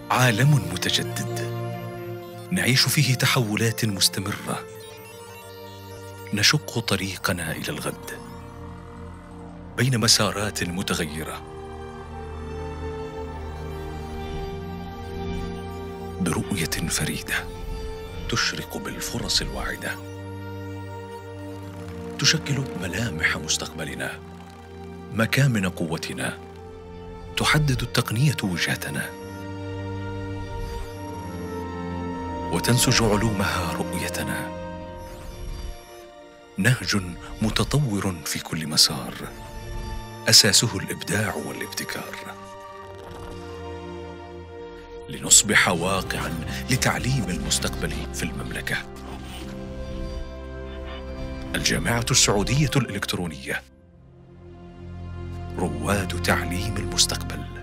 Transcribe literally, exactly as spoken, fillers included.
عالم متجدد نعيش فيه تحولات مستمرة، نشق طريقنا إلى الغد بين مسارات متغيرة، برؤية فريدة تشرق بالفرص الواعدة، تشكل ملامح مستقبلنا، مكامن قوتنا، تحدد التقنية وجهتنا، وتنسج علومها رؤيتنا. نهج متطور في كل مسار، أساسه الإبداع والابتكار، لنصبح واقعاً لتعليم المستقبل في المملكة. الجامعة السعودية الإلكترونية، رواد تعليم المستقبل.